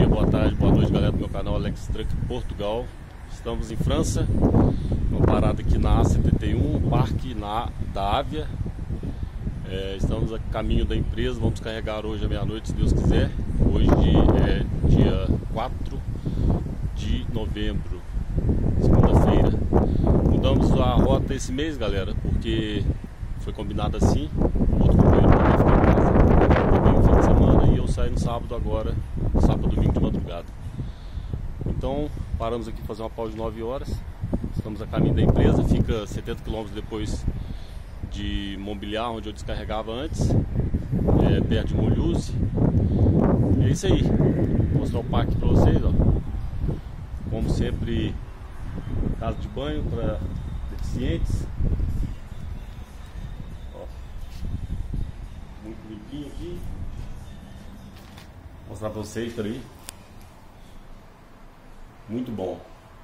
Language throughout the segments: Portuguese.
boa tarde, boa noite, galera do meu canal Alex Truck Portugal. Estamos em França, uma parada aqui na A71, Parque da Ávia. Estamos a caminho da empresa, vamos carregar hoje à meia-noite, se Deus quiser. Hoje é dia 4 de novembro, segunda-feira. Mudamos a rota esse mês, galera, porque foi combinado assim. Outro companheiro também fica em casa também no fim de semana e eu saio no sábado agora, sábado, domingo de madrugada. Então paramos aqui para fazer uma pausa de 9 horas. Estamos a caminho da empresa, fica 70 km depois de Montbéliard, onde eu descarregava antes, perto de Mulhouse. É isso aí, vou mostrar o parque para vocês, ó. Como sempre, casa de banho para deficientes. Ó, muito limpinho aqui. Vou mostrar para vocês, peraí. Muito bom.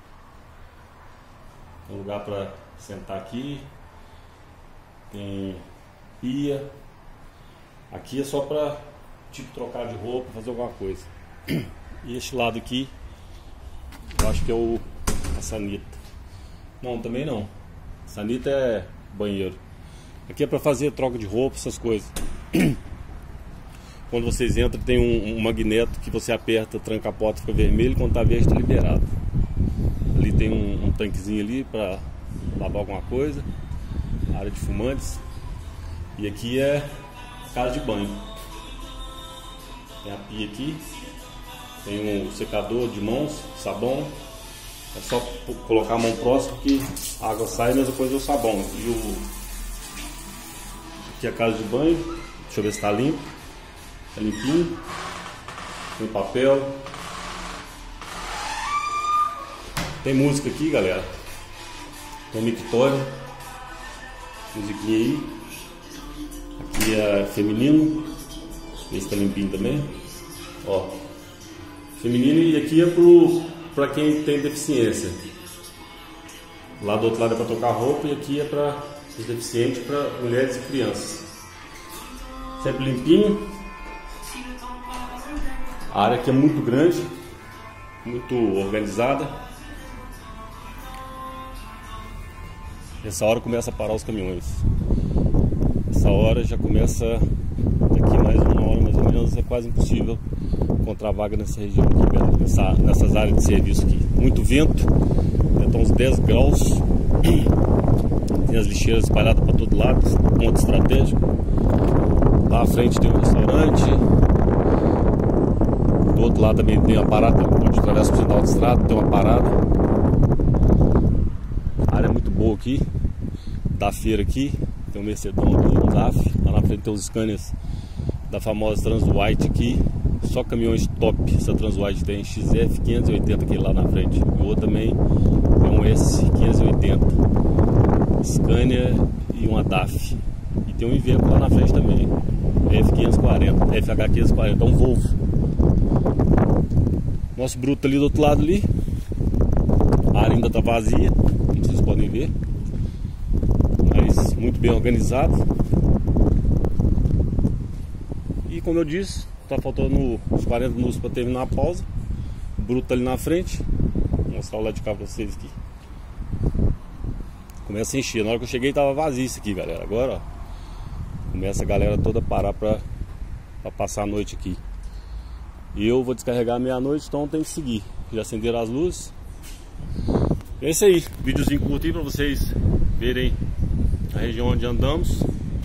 Tem lugar para sentar aqui. Tem pia. Aqui é só para tipo trocar de roupa, fazer alguma coisa. E este lado aqui, eu acho que é a sanita. Não, também não. Sanita é banheiro. Aqui é para fazer troca de roupa, essas coisas. Quando vocês entram tem um magneto que você aperta, tranca a porta, fica vermelho, quando tá verde está liberado. Ali tem um tanquezinho ali para lavar alguma coisa. Área de fumantes. E aqui é casa de banho. Tem a pia aqui. Tem um secador de mãos, sabão. É só colocar a mão próxima que a água sai, a mesma coisa é o sabão. E aqui é a casa de banho. Deixa eu ver se está limpo. Tá limpinho. Tem papel. Tem música aqui, galera. Tem mictório. Musiquinha aí. Aqui é feminino. Esse tá limpinho também. Ó. Feminino, e aqui é pra quem tem deficiência. Lá do outro lado é pra tocar roupa, e aqui é pra os deficientes, pra mulheres e crianças. Sempre limpinho. A área aqui é muito grande, muito organizada. Essa hora começa a parar os caminhões. Essa hora já começa, daqui mais uma hora mais ou menos, é quase impossível encontrar vaga nessa região aqui, nessas áreas de serviço aqui. Muito vento, está uns 10 graus. Tem as lixeiras espalhadas para todo lado, ponto estratégico. Lá à frente tem um restaurante. Do outro lado também tem uma parada, onde atravessa o sinal de estrada, tem uma parada. A área é muito boa aqui. Da feira aqui, tem um Mercedão ali, um DAF. Lá na frente tem os scanners da famosa Transwhite aqui. Só caminhões top. Essa Transwhite tem XF 580 aqui lá na frente. E o outro também é um S580 Scania e uma DAF. E tem um Iveco lá na frente também, F540, FH540, é um Volvo. Nosso bruto ali do outro lado ali. A área ainda está vazia, como vocês podem ver, mas muito bem organizado. E como eu disse, está faltando uns 40 minutos para terminar a pausa. O bruto ali na frente. Vou mostrar o lado de cá para vocês aqui. Começa a encher. Na hora que eu cheguei estava vazio isso aqui, galera. Agora, ó, começa a galera toda a parar para passar a noite aqui. E eu vou descarregar meia-noite, então tem que seguir. Já acenderam as luzes. É isso aí, videozinho curto aí para vocês verem a região onde andamos.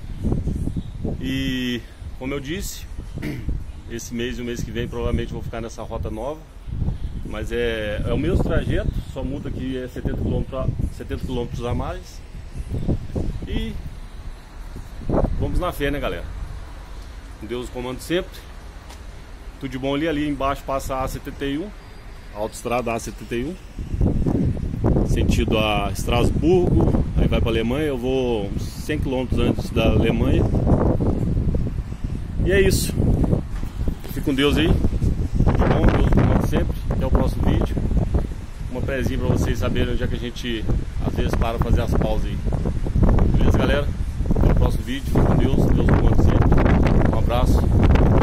E como eu disse, esse mês e o mês que vem provavelmente vou ficar nessa rota nova. Mas é o mesmo trajeto, só muda que é 70 km a mais. E vamos na fé, né, galera? Com Deus o comando sempre. Tudo de bom ali. Ali embaixo passa a A71, a autoestrada A71, sentido a Estrasburgo. Aí vai para Alemanha. Eu vou uns 100 km antes da Alemanha. E é isso. Fique com Deus aí. Tudo de bom, Deus comanda sempre. Até o próximo vídeo. Uma prézinha para vocês saberem onde é que a gente às vezes para fazer as pausas aí. Beleza, galera? Até o próximo vídeo. Fique com Deus. Deus comanda sempre. Um abraço.